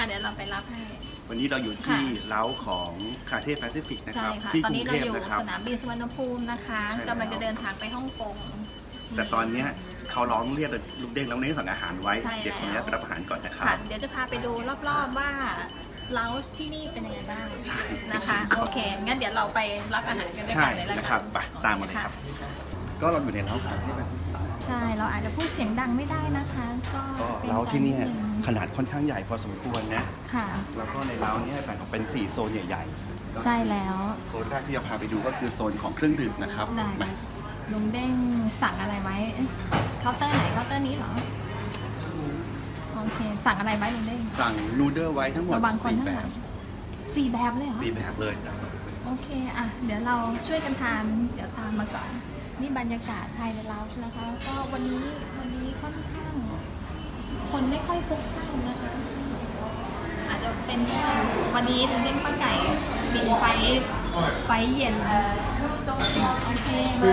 เดี๋ยวเราไปรับให้วันนี้เราอยู่ที่เล้าของคาเท่แปซิฟิกนะครับที่กรุงเทพนะครับตอนนี้เราอยู่สนามบินสุวรรณภูมินะคะกำลังจะเดินทางไปฮ่องกงแต่ตอนนี้เขาร้องเรียกลูกเด้งแล้วนี่สั่งอาหารไว้เดี๋ยวขออนุญาตไปรับอาหารก่อนนะครับเดี๋ยวจะพาไปดูรอบๆว่าเล้าที่นี่เป็นยังไงบ้างนะคะโอเคงั้นเดี๋ยวเราไปรับอาหารกันได้เลยนะครับไปตามมาเลยครับก็เราอยู่ในเล้าคาเท่แปซิฟิกใช่เราอาจจะพูดเสียงดังไม่ได้นะคะก็เล้าที่นี่ขนาดค่อนข้างใหญ่พอสมควรนะค่ะแล้วก็ในเล้านี้แบ่งออกเป็น4โซนใหญ่ๆใช่แล้วโซนแรกที่จะพาไปดูก็คือโซนของเครื่องดื่มนะครับลุงเด้งสั่งอะไรไว้เคาน์เตอร์ไหนเคาน์เตอร์นี้เหรอโอเคสั่งอะไรไว้ลุงเด้งสั่งนูเดิลไว้ทั้งหมด4 แบบ 4 แบบเลยเหรอ 4 แบบเลยโอเคอ่ะเดี๋ยวเราช่วยกันทานเดี๋ยวตามมาก่อนนี่บรรยากาศภายในเล้านะคะก็วันนี้ค่อนข้างคนไม่ค่อยพลุกพล่านนะคะอาจจะเป็นวันนี้ลุงเด้งป้าไก่บินไฟเย็นโอเคมา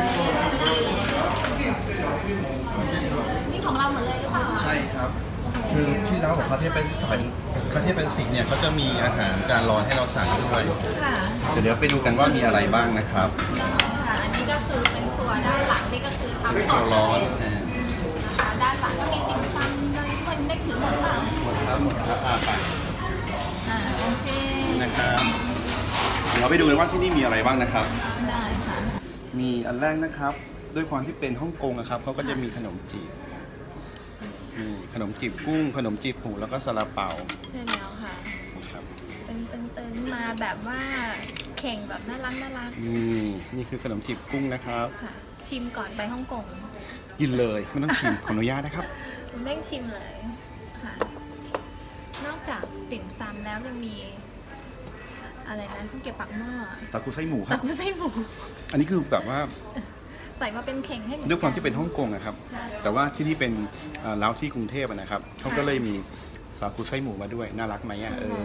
นี่ของเราหมดเลยหรือเปล่าใช่ครับคือที่ร้านของคาเท่แปซิฟิกเนี่ยเขาจะมีอาหารจานร้อนให้เราสั่งด้วยเดี๋ยวไปดูกันว่ามีอะไรบ้างนะครับค่ะอันนี้ก็คือเป็นส่วนด้านหลังนี่ก็คือทำสดร้อนด้านหลังก็มีติ่มซำคนได้ถือหมดเปล่าหมดครับไปโอเคนะครับเราไปดูกันว่าที่นี่มีอะไรบ้างนะครับได้ค่ะมีอันแรกนะครับด้วยความที่เป็นฮ่องกงนะครับเขาก็จะมีขนมจีบขนมจีบกุ้งขนมจีบหมูแล้วก็ซาลาเปาใช่แล้วค่ะเป็นมาแบบว่าแข่งแบบน่ารักนี่คือขนมจีบกุ้งนะครับชิมก่อนไปฮ่องกงกินเลยไม่ต้องชิมขออนุญาตนะครับคุณเร่งชิมเลยค่ะนอกจากติ่มซำแล้วยังมีอะไรนะข้าวเกรี๊ยวปากหม้อสาคูไส้หมูครับสาคูไส้หมูอันนี้คือแบบว่าใส่มาเป็นเข่งให้ด้วยความที่เป็นฮ่องกงนะครับแต่ว่าที่นี่เป็นเล้าที่กรุงเทพนะครับเขาก็เลยมีสาคูไส้หมูมาด้วยน่ารักไหม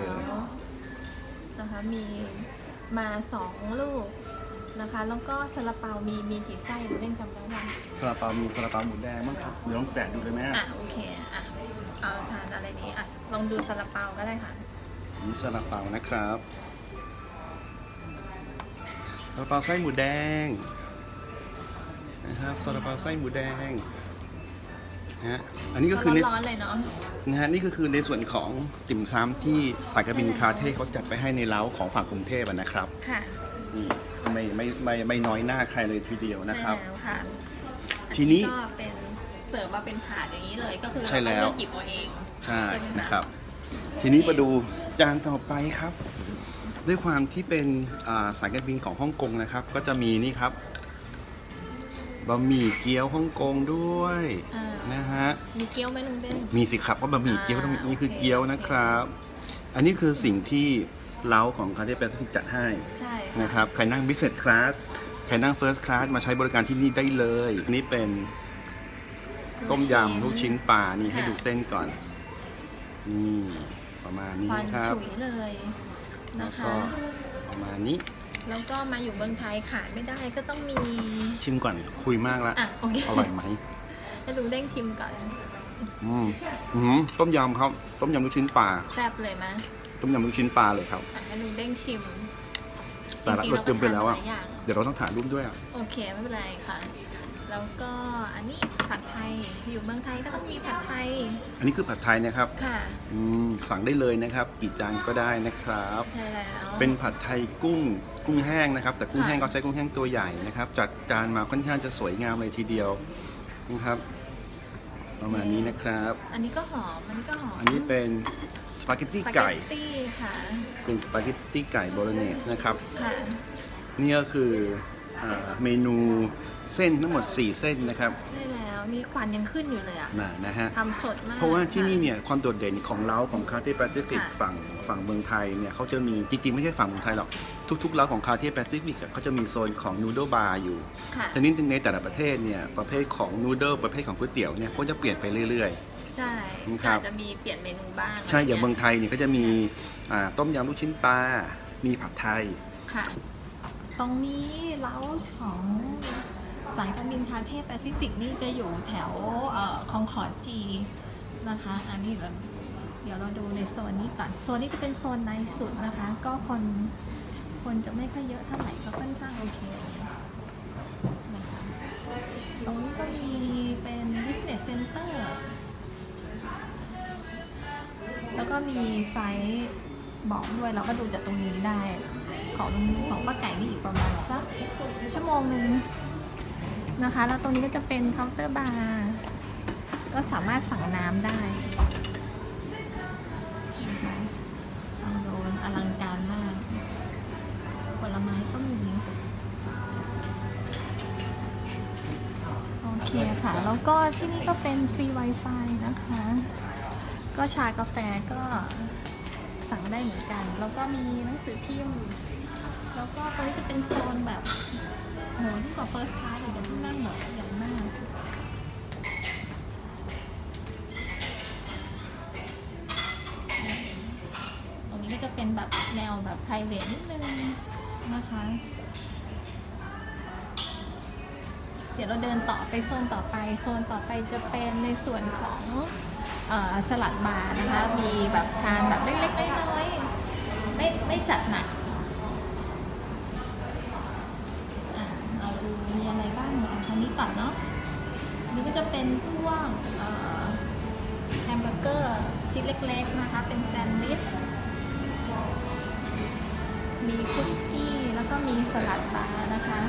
นะคะมีมา2 ลูกนะคะแล้วก็ซาลาเปามีกี่ไส้เล่นจำได้ไหมซาลาเปามีซาลาเปาหมูแดงมั้งครับเดี๋ยวลองแตะดูเลยไหมโอเคเอาทานอะไรนี้ลองดูซาลาเปาก็ได้ค่ะนี่ซาลาเปานะครับซาลาเปาไส้หมูแดงนะครับซาลาเปาไส้หมูแดงนะอันนี้ก็คือร้อนเลยเนาะนี่ก็คือในส่วนของติ่มซำที่สายการบินคาเท่เขาจัดไปให้ในเล้าของฝั่งกรุงเทพนะครับค่ะไม่น้อยหน้าใครเลยทีเดียวนะครับใช่แล้วค่ะทีนี้ก็เป็นเสิร์ฟมาเป็นถาดอย่างนี้เลยก็คือใช่แล้วหยิบเอาเองใช่นะครับทีนี้มาดูจานต่อไปครับด้วยความที่เป็นสายการบินของฮ่องกงนะครับก็จะมีนี่ครับบะหมี่เกี๊ยวฮ่องกงด้วยนะฮะมีเกี๊ยวไหมลุงเด้งมีสิครับว่าบะหมี่เกี๊ยวนี่คือเกี๊ยวนะครับอันนี้คือสิ่งที่เล้าของคาเท่แปซิฟิกจัดให้นะครับใครนั่ง Business Class ใครนั่ง First Class มาใช้บริการที่นี่ได้เลยอันนี้เป็นต้มยำลูกชิ้นปลานี่ให้ดูเส้นก่อนนี่ประมาณนี้ครับฉุยเลยนะคะประมาณนี้แล้วก็มาอยู่เมืองไทยขาดไม่ได้ก็ต้องมีชิมก่อนคุยมากแล้วอร่อยไหมให้ลุงเด้งชิมก่อนต้มยำครับต้มยำลูกชิ้นปลาแซ่บเลยไหมต้มยำลูกชิ้นปลาเลยครับให้ลุงเด้งชิมแต่ละรสเต็มไปแล้วเดี๋ยวเราต้องถ่ายรูปด้วยโอเคไม่เป็นไรค่ะแล้วก็อันนี้ผัดไทยอยู่เมืองไทยก็ต้องมีผัดไทยอันนี้คือผัดไทยนะครับค่ะสั่งได้เลยนะครับกี่จานก็ได้นะครับใช่แล้วเป็นผัดไทยกุ้งแห้งนะครับแต่กุ้งแห้งก็ใช้กุ้งแห้งตัวใหญ่นะครับจัดจานมาค่อนข้างจะสวยงามเลยทีเดียวนะครับประมาณนี้นะครับอันนี้ก็หอมอันนี้เป็นสปาเกตตี้ไก่ค่ะเป็นสปาเกตตี้ไก่โบโลเนสนะครับค่ะนี่ก็คือเมนูเส้นทั้งหมด4 เส้นนะครับใช่แล้วมีควันยังขึ้นอยู่เลยนะฮะทำสดมากเพราะว่าที่นี่เนี่ยความโดดเด่นของเล้าของคาเท่แปซิฟิกฝั่งเมืองไทยเนี่ยเขาจะมีจริงๆไม่ใช่ฝั่งเมืองไทยหรอกทุกๆเล้าของคาเท่แปซิฟิกเขาจะมีโซนของนูโดบาร์อยู่ทีนี้ในแต่ละประเทศเนี่ยประเภทของนูโดประเภทของก๋วยเตี๋ยวเนี่ยก็จะเปลี่ยนไปเรื่อยๆใช่อาจจะมีเปลี่ยนเมนูบ้างใช่อย่างเมืองไทยเนี่ยก็จะมีต้มยำลูกชิ้นปลามีผัดไทยค่ะตรงนี้เล้าของสายการบินคาเท่แปซิฟิกนี่จะอยู่แถวคองคอร์ดจีนะคะอันนี้แบบดี๋ยวเราดูในโซนนี้ก่อนโซนนี้จะเป็นโซนในสุดนะคะก็คนจะไม่ค่อยเยอะเท่าไหร่ก็ค่อนข้างโอเคนะคะตรงนี้ก็มีเป็น business center แล้วก็มีไฟบอกด้วยเราก็ดูจากตรงนี้ได้ของป้าไก่นี่อีกประมาณสักชั่วโมงหนึ่งนะคะแล้วตรงนี้ก็จะเป็นเคาน์เตอร์บาร์ก็สามารถสั่งน้ำได้ฟังดูอลังการมากผลไม้ก็มีโอเคค่ะแล้วก็ที่นี่ก็เป็นฟรี Wi-Fi นะคะก็ชากาแฟก็สั่งได้เหมือนกันแล้วก็มีหนังสือพิมพ์แล้วก็ตรงนี้จะเป็นโซนแบบโหที่กว่า First Class อีกที่นั่งแบบใหญ่มากตรงนี้ก็จะเป็นแบบแนวแบบ private นิดนึงนะคะเดี๋ยวเราเดินต่อไปโซนต่อไปจะเป็นในส่วนของสลัดบาร์นะคะมีแบบทานแบบเล็กๆน้อยๆไม่จัดหนักเราดูมีอะไรบ้างเนี่ยอันนี้ก่อนเนาะอันนี้ก็จะเป็นพวกแฮมเบอร์เกอร์ชิ้นเล็กๆนะคะเป็นแซนด์วิชมีคุกกี้แล้วก็มีสลัดบาร์นะคะ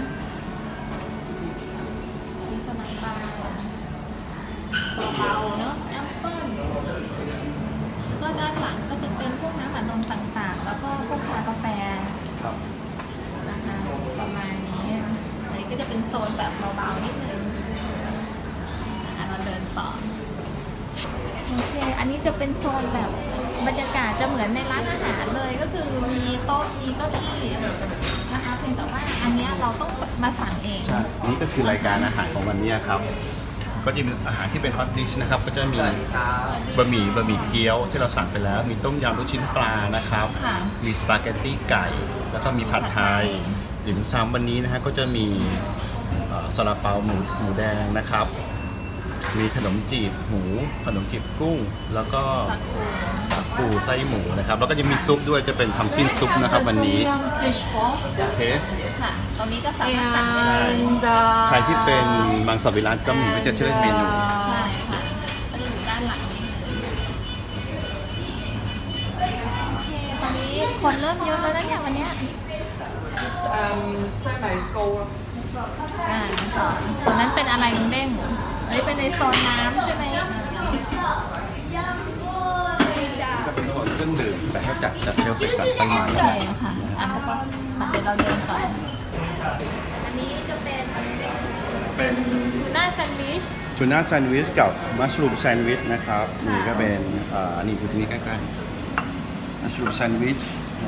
มีสลัดบาร์เบาๆเนาะแอปเปิ้ลก็ด้านหลังก็จะเป็นพวกน้ำอัดลมต่างๆแล้วก็พวกชากาแฟนะคะประมาณนี้อันนี้ก็จะเป็นโซนแบบเบาๆนิดนึงเราเดินต่อโอเคอันนี้จะเป็นโซนแบบบรรยากาศจะเหมือนในร้านอาหารเลยก็คือมีโต๊ะมีเก้าอี้นะคะเพียงแต่ว่าอันนี้เราต้องมาสั่งเองใช่นี่ก็คือรายการอาหารของวันนี้ครับก็จะมีอาหารที่เป็นฮอตดิชนะครับก็จะมีบะหมี่เกี๊ยวที่เราสั่งไปแล้วมีต้มยำลูกชิ้นปลานะครับมีสปาเกตตี้ไก่แล้วก็มีผัดไทยติ่มซำวันนี้นะฮะก็จะมีซาลาเปาหมูแดงนะครับมีขนมจีบหมูขนมจีบกุ้งแล้วก็สาคูไส้หมูนะครับแล้วก็จะมีซุปด้วยจะเป็นพัมกินซุปนะครับวันนี้โอเคค่ะตรงนี้ก็สามารถสั่งได้ใครที่เป็นมังสวิรัติก็มีวิจารณ์เมนูใช่ค่ะก็จะอยู่ด้านหลังนี้โอเคตอนนี้คนเริ่มเยอะแล้วนะเนี่ยวันนี้ตอนนั้นเป็นอะไรลุงเด้งอันนี้เป็นในโซนน้ำใช่ไหมก็เป็นโซนเครื่องดื่มแต่ถ้าจัดเชลเสร็จกับต้นไม้ใช่ค่ะเดี๋ยวเราเดินก่อนอันนี้จะเป็นทูน่าแซนด์วิชกับมัชรูมแซนด์วิชนะครับนี่ก็เป็นนี่ดูตรงนี้ใกล้ๆมัชรูมแซนด์วิช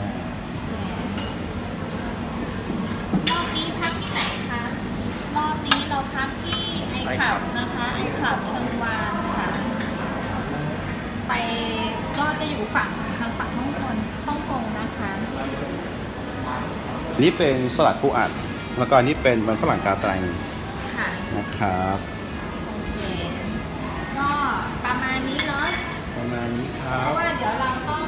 รอบนี้พักที่ไหนคะรอบนี้เราพักที่ไอคลับนะคะไอคลับเชิงวานค่ะไปก็จะอยู่ทางฝั่งฮ่องกงนะคะนี่เป็นสลัดปูอัดแล้วก็นี่เป็นมันฝรั่งกาแตงนะครับโอเคก็ประมาณนี้เนาะประมาณนี้ครับเพราะว่าเดี๋ยวเราต้อง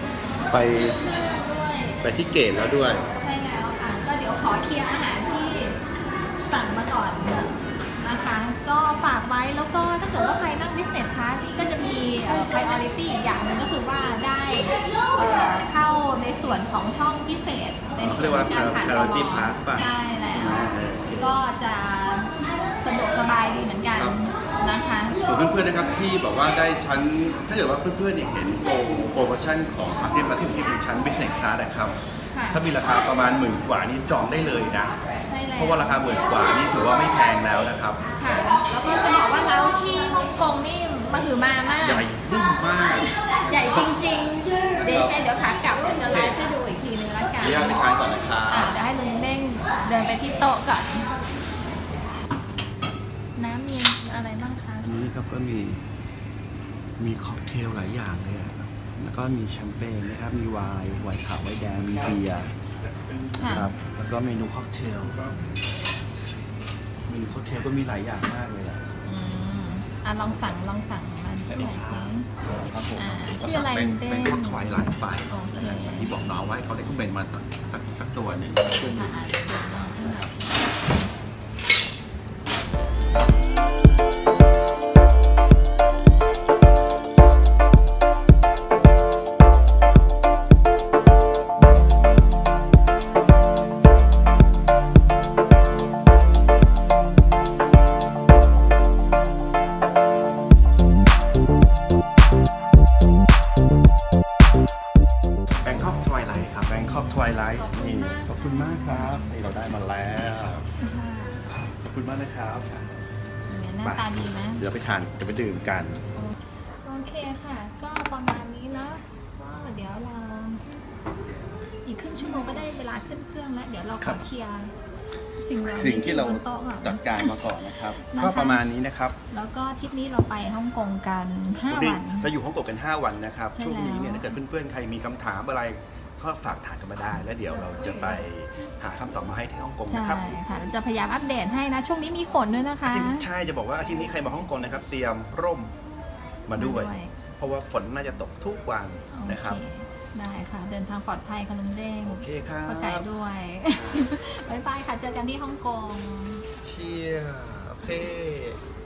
ไปที่เกตแล้วด้วยใช่แล้วค่ะก็เดี๋ยวขอเคลียร์อาหารที่สั่งมาก่อนนะคะก็ฝากไว้แล้วก็ถ้าเกิดว่าใครนั่ง business class นี่ก็จะมี priority อีกอย่างนึงก็คือว่าได้เข้าในส่วนของช่องพิเศษในส่วนการผ่าน priority pass ป่ะใช่แล้วก็จะสะดวกสบายดีเหมือนกันนะคะส่วนเพื่อนๆนะครับที่บอกว่าได้ชั้นถ้าเกิดว่าเพื่อนๆเห็นโปรโมชั่นของประเทศที่เป็นชั้น business class นะครับถ้ามีราคาประมาณ10,000 กว่านี่จองได้เลยนะเพราะว่าราคา10,000 กว่านี่ถือว่าไม่แพงแล้วนะครับค่ะแล้วก็จะบอกว่าเราที่ฮ่องกงนี่มหึมามากใหญ่ขึ้นมากใหญ่จริงๆเดี๋ยวขากลับเดี๋ยวจะไลฟ์ให้ดูอีกทีนึงแล้วกันเดี๋ยวไปทานก่อนนะครับเดี๋ยวให้ลุงเด้งเดินไปที่โต๊ะก่อนน้ำมีอะไรบ้างคะนี่ครับก็มีค็อกเทลหลายอย่างเลยแล้วก็มีแชมเปญนะครับมีไวน์ขาวไวน์แดงมีเบียร์ครับแล้วก็เมนูค็อกเทลก็มีหลายอย่างมากเลยลองสั่งมันสวัสดีครับครับผมชื่ออะไรเป็นข้าวถวายหลายไปโอเคอย่างที่บอกน้องไว้เขาได้คุเบนมาสักตัวหนึ่ง แบงคอกทวายไลท์ครับแบงคอกทวายไลท์นี่ขอบคุณมากครับนี่เราได้มาแล้วขอบคุณมากนะครับหน้าตาดีไหมเดี๋ยวไปทานจะไปดื่มกันโอเคค่ะ ก็ประมาณนี้เนาะก็เดี๋ยวเราอีกครึ่งชั่วโมงก็ได้เวลาขึ้นเครื่องแล้วเดี๋ยวเราขอเคลียร์สิ่งที่เราบนโต๊ะก่อนจัดการมาก่อนนะครับนะคะก็ประมาณนี้นะครับแล้วก็ทริปนี้เราไปฮ่องกงกัน5 วันเราอยู่ฮ่องกงกัน5 วันนะครับใช่ช่วงนี้เนี่ยแล้วถ้าเกิดเพื่อนๆใครมีคำถามอะไรก็ฝากถามกันมาได้ แล้วเดี๋ยวเราจะไปหาคำตอบมาให้ที่ฮ่องกงใช่นะครับค่ะเราจะพยายามอัปเดตให้นะ ช่วงนี้มีฝนด้วยนะคะใช่จะบอกว่าอาทิตย์นี้ใครมาฮ่องกงนะครับ เตรียมร่มมาด้วย เพราะว่าฝนน่าจะตกทุกวันนะครับโอเคได้ค่ะ เดินทางปลอดภัยค่ะลุงเด้งโอเคครับป้าไก่ด้วย บ๊ายบายค่ะ เจอกันที่ฮ่องกงเชียร์โอเค